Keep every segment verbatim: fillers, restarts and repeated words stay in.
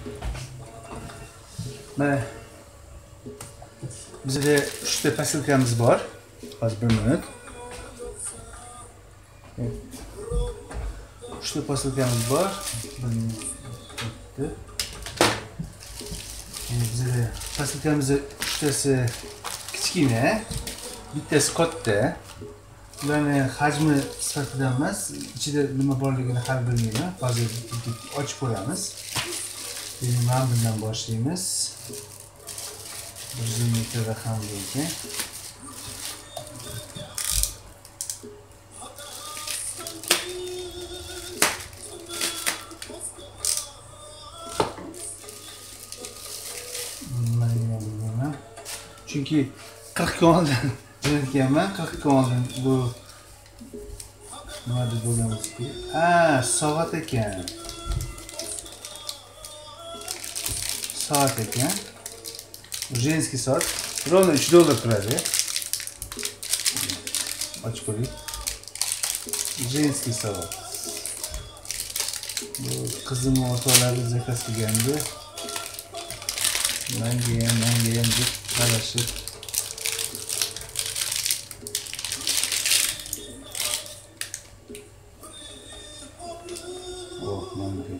Mana bizda uchta posilkamiz bor. Hozir bir minut. Uchta posilkamiz bor. Bir minut. Bizda posilkamizning uchtasi kichkina, bittasi katta. Ularni hajmi sifatida emas, ichida nima borligini hali bilmayman. Hozir ochib ko'ramiz. Endi mana bundan boshlaymiz. bir metr raqam ekan. Chunki qirq kun oldin jo'natganman, qirq kun oldin bu nima deb bo'lganmiz-ki? Ha, soat ekan. Soat ekan. Женский soat. Ровно uch dollar turadi. Ochib ko'ring. Женский soat. Bu qizim o'rtoqlari zakaz qilgandi. Menga ham, menga ham deb talashib. Oh, mana bu.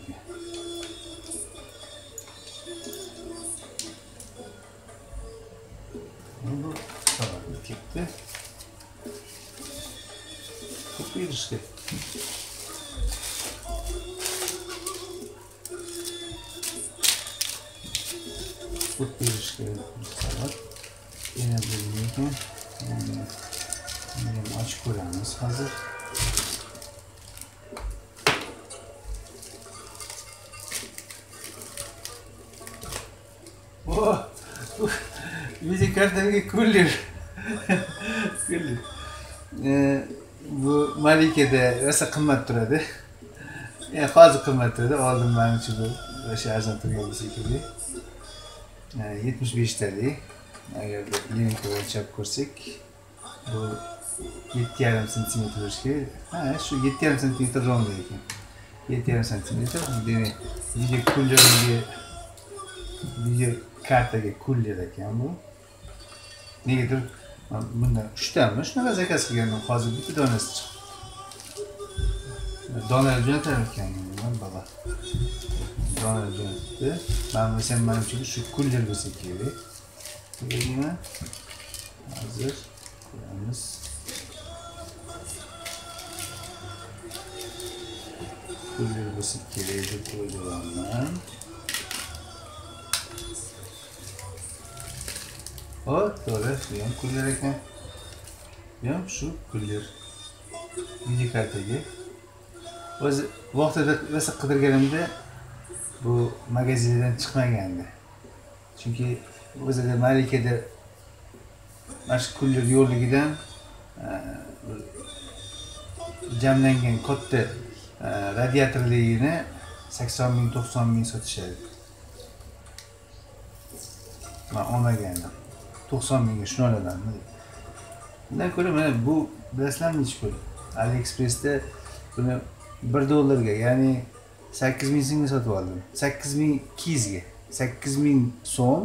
Bu soatga ketdi. Ko'p berishdi. Ko'p berishga soat. Yana bir ekan. Buni ochib ko'ramiz hozir. Oh! Videokartaga kullir. Kullir. Bu Malikada rosa qimmat turadi. Ya hozir qimmat turadi. Oldin menimcha bu o'sha arzon turgan bo'lsa kerak. yetmish besh talik. Agar linkni o'lchab ko'rsak, bu yetti yarim santimetr bo'lishi kerak. Ha, shu yetti yarim santimetr rovno ekan. yetti yarim santimetr. Demak, video kullerga video kartaga kuller ekan bu. Negadir bundan uchtami? Shunaqa zakaz qilgandim. Hozir bitta donasi chiqdi. Donalar jo'natar ekan baba. Donalar jo'natdi. Men bilsam menimcha shu kuller bo'lsa kerak. Nima? Hozir ko'ramiz. Kuller bo'lsa kerak deb o'ylayman. O, to'g'ri, bu ham kuller ekan. Bu ham shu kuller. Videokartaga. O'zi vaqtida rosa qidirganimda bu magazindan chiqmagandi. Chunki o'zida Malikada mana shu kuller yo'qligidan jamlangan katta radiatorligini sakson ming to'qson ming sotishadi. Men olmagandim. to'qson mingga shuni olamanmi deb. Bundan ko'ra mana bu bilasizlarmi necha pul? AliExpress'da buni bir dollarga, ya'ni sakkiz ming so'mga sotib oldim. sakkiz ming ikki yuz ga. sakkiz ming so'm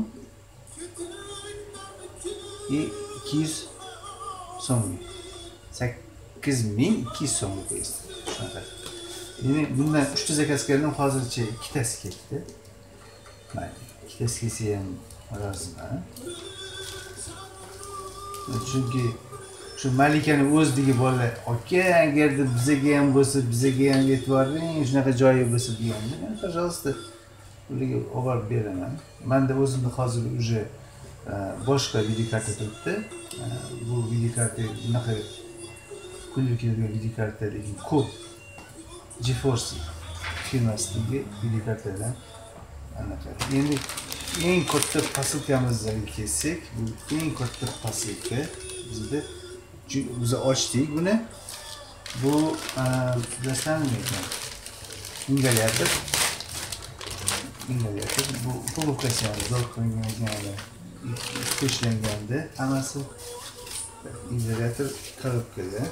va ikki yuz so'mga. sakkiz ming ikki yuz so'mga qo'yasiz. Shunaqa. Ya'ni bundan uchta zakaz qildim, hozircha ikkitasi ketdi. Mayli, ikkitasi kelsa ham roziman. Chunki shu Malikani o'zidagi bolalar, "Aka, agarda bizaga ham bo'lsa, bizaga ham e'tibor bering, shunaqa joyi bo'lsa" deganda, men "Пожалуйста, ularga olib beraman." Menda o'zimda hozir уже boshqa videokarta turibdi. Bu videokarta bunaqa kulli kelgan videokarta lekin ko'p GeForce firmasidagi videokartadan anaqa. Endi eng katta posilkamizga kelsak, bu eng katta posilka bizda biz ochdik buni. Bu bilasizmi ekan? Ingalyator. Ingalyator. Bu упаковкasi ham zo'r qilingan, ishlanganda hammasi ingalyator korobkada.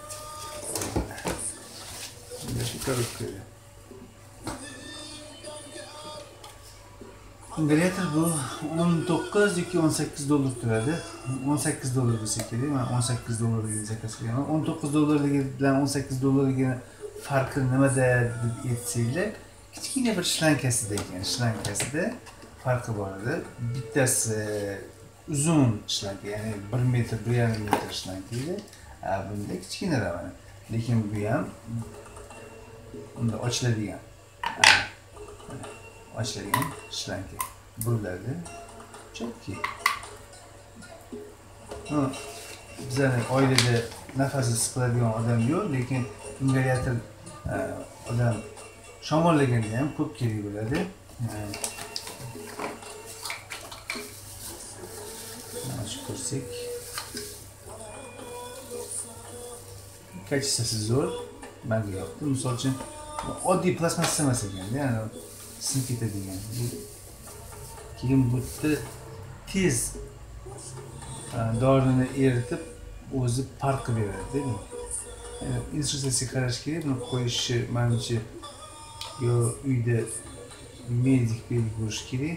Shu korobkada. Inverter bu o'n to'qqiz yoki o'n sakkiz dollar turadi. o'n sakkiz dollar bo'lsa kerak. Men o'n sakkiz dollarga zakaz qilganman. o'n to'qqiz dollarligi bilan o'n sakkiz dollarligini farqi nimada deb aytsanglar, kichkina bir shlankasida ekan. Shlankasida farqi bor edi. Bittasi uzun shlanka, ya'ni bir metr, bir yarim metr shlanka edi. Bunda kichkinaroq. Lekin bu ham unda ochiladigan. Ochiladigan shlanka. Buriladi. Chunki bizning oilada nafasi siqiladigan odam yo'q, lekin ingalyator odam shamollaganda ham ko'p kerak bo'ladi. Mana shu ko'rsak, kachesasi zo'r, menga yoqdi. Misol uchun oddiy plastmassa emas ekanda, ya'ni sinib ketadigan. Keyin bu yerda tez dorini eritib o'zi parq beradi. Instruksiyaga qarash kerak. Buni qo'yishi menimcha yo uyda medik belgi bo'lishi kerak.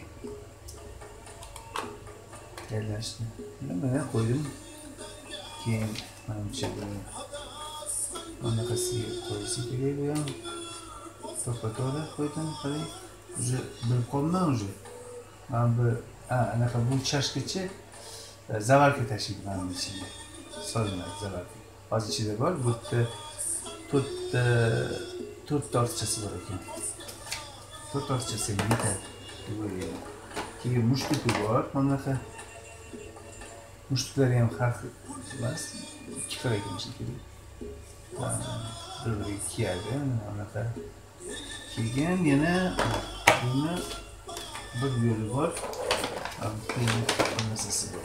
Tayyorlashni. Mana qo'ydim. Keyin menimcha buni anaqasiga qo'yish kerak bu ham. To'xtatadi qo'ydim, qarang. Уже bir qolman уже. Mana bu anaqa bu chashkacha zavarka tashiydi mana ichiga. Solinadi zavarka. Hozir ichida bor. Bu yerda to'rtta to'rtta ortiqchasi bor ekan. To'rtta ortiqchasi yetadi. Keyin mushtuki bor. Bunaqa mushtuklari ham har xil emas. Ikki xil ekan shekilli. Bir-biriga kiyadi. Bunaqa. Keyin yana buni bir yo'li bor. Keyin nasasi bor.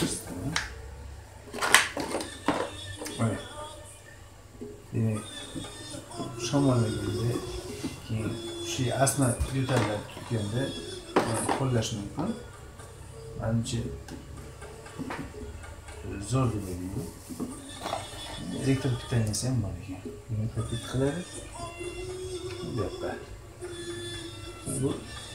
Mana. Demak, shamollaganda keyin shu asma yo'tallar tutganda qo'llash mumkin. Menimcha zo'r deb o'ylayman. Elektr pitaniyasi ham bor ekan. Buni kapit qiladi. Yo'q. Bu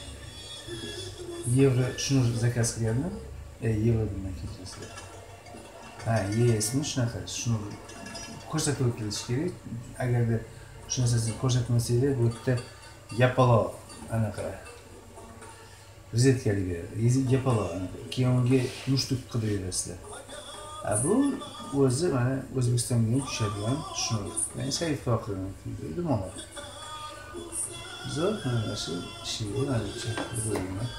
yevro shuni zakaz qilgandim. E, yevro bilan ketyapsizlar. Ha, yesmi shunaqa, shuni ko'rsatib o'tilishi kerak. Agarda shu narsani ko'rsatmasanglar, bu yerda yapalo anaqa rozetkali beradi. Yapalo anaqa. Keyin unga mushtuk qilib berasizlar. Ha, bu o'zi mana O'zbekistonga ham tushadigan shuni. Men saytga qilaman. Mana zo'r, mana shu ishni menimcha bo'laman.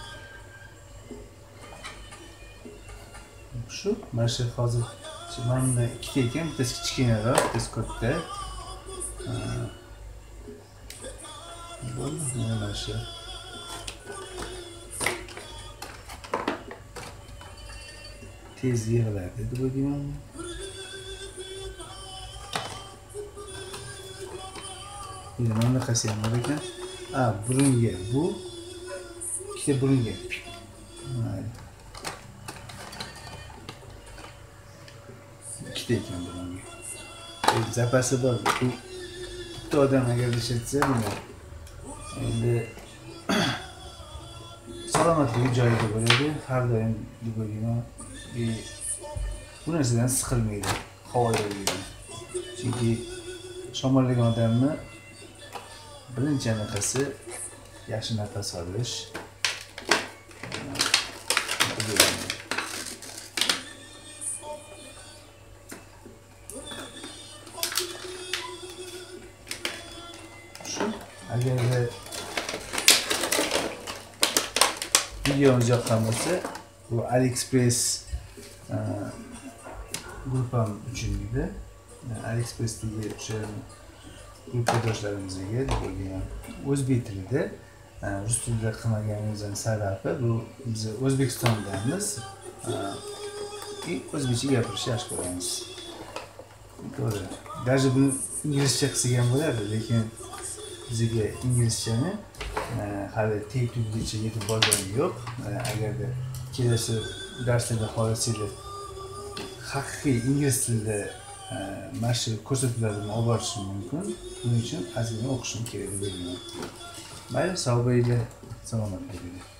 Shu, mana shu hozir shu mana ikkita ekan, bittasi kichkinaroq, bittasi katta. Bo'ldi, mana shu. Tez yig'iladi deb o'ylayman. Endi mana qasi ham bor ekan. Ha, burunga bu ikkita burunga. Ikkita ekan burunga. Zapasi bor. Bu bitta odam agar ishlatsa, buni endi salomatligi joyida bo'ladi. Har doim deb o'ylayman. Bu narsadan siqilmaydi, havolaydi. Chunki shamollagan odamni birinchi anaqasi yaxshi nafas olish. Shu, agar videoni yoqqan bo'lsa, bu AliExpress gruppam uchun edi. AliExpress'dagi o'sha gruppadoshlarimizga deb o'ylayman. O'zbek tilida, rus tilida qilmaganimizning sababi bu biz O'zbekistondamiz. O'zbekcha gapirishni yaxshi ko'ramiz. To'g'ri. Даже buni inglizcha qilsak ham bo'ladi, lekin bizga inglizchani hali teg-tugigacha yetib borganim yo'q. Agarda kelasi darslarda xohlasanglar haqiqiy ingliz tilida mana shu ko'rsatuvlarni olib borishim mumkin. Buning uchun ozgina o'qishim kerak deb o'ylayman. Mayli, sog' bo'linglar, salomat bo'linglar.